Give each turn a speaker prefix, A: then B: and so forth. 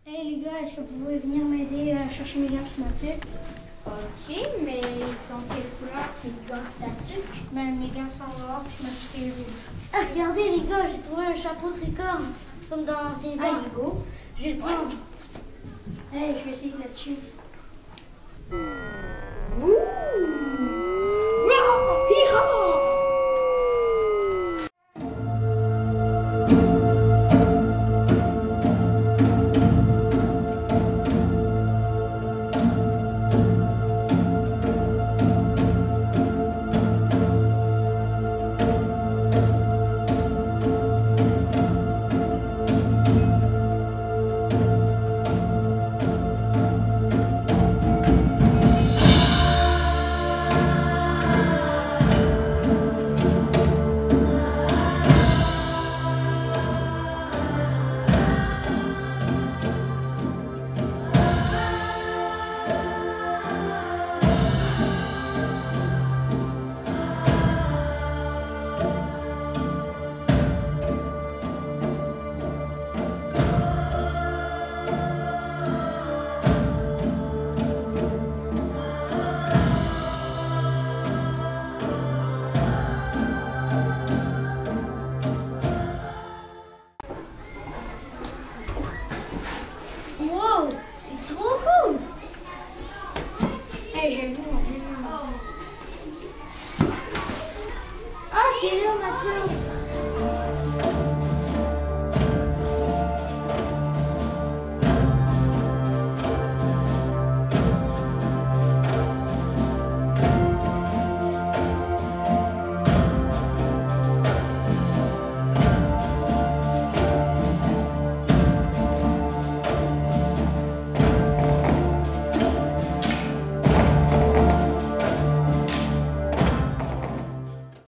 A: Hey les gars, est-ce que vous pouvez venir m'aider à chercher mes gants pneumatiques?
B: Ok, mais ils sont quelle couleur tes gants pneumatiques?
A: Ben, mes gants sont noirs, pneumatiques et rouges.
C: Ah, regardez les gars, j'ai trouvé un chapeau tricorne, comme dans l'ancien
B: Ah,
C: temps.
B: il est beau.
C: Je vais le prendre.
A: Hey, je vais essayer là-dessus.
C: Wow, c'est trop cool!
A: Hey, j'ai vu mon film.
C: Ah, t'es là, Mathias!